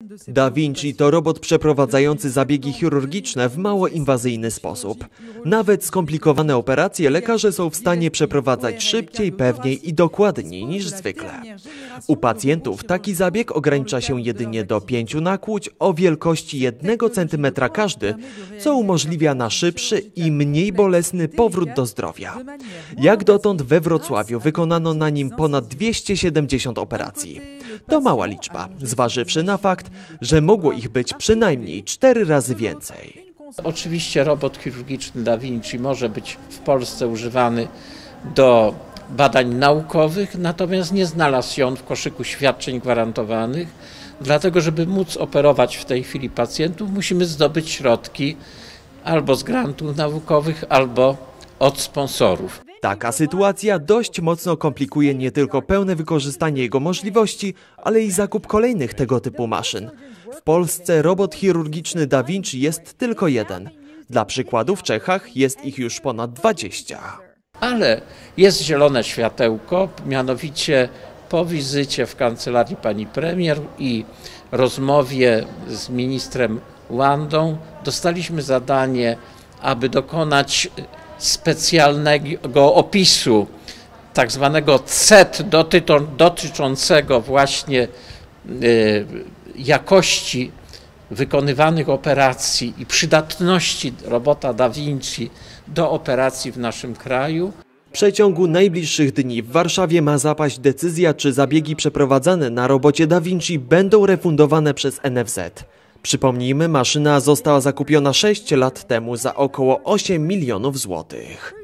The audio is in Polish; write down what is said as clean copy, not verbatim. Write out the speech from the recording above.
Da Vinci to robot przeprowadzający zabiegi chirurgiczne w mało inwazyjny sposób. Nawet skomplikowane operacje lekarze są w stanie przeprowadzać szybciej, pewniej i dokładniej niż zwykle. U pacjentów taki zabieg ogranicza się jedynie do 5 nakłuć o wielkości 1 cm każdy, co umożliwia na szybszy i mniej bolesny powrót do zdrowia. Jak dotąd we Wrocławiu wykonano na nim ponad 270 operacji. To mała liczba, zważywszy na fakt, że mogło ich być przynajmniej 4 razy więcej. Oczywiście robot chirurgiczny Da Vinci może być w Polsce używany do badań naukowych, natomiast nie znalazł się on w koszyku świadczeń gwarantowanych. Dlatego, żeby móc operować w tej chwili pacjentów, musimy zdobyć środki albo z grantów naukowych, albo od sponsorów. Taka sytuacja dość mocno komplikuje nie tylko pełne wykorzystanie jego możliwości, ale i zakup kolejnych tego typu maszyn. W Polsce robot chirurgiczny Da Vinci jest tylko jeden. Dla przykładu w Czechach jest ich już ponad 20. Ale jest zielone światełko, mianowicie po wizycie w kancelarii pani premier i rozmowie z ministrem Łandą dostaliśmy zadanie, aby dokonać specjalnego opisu, tak zwanego CET dotyczącego właśnie jakości wykonywanych operacji i przydatności robota Da Vinci do operacji w naszym kraju. W przeciągu najbliższych dni w Warszawie ma zapaść decyzja, czy zabiegi przeprowadzane na robocie Da Vinci będą refundowane przez NFZ. Przypomnijmy, maszyna została zakupiona 6 lat temu za około 8 milionów złotych.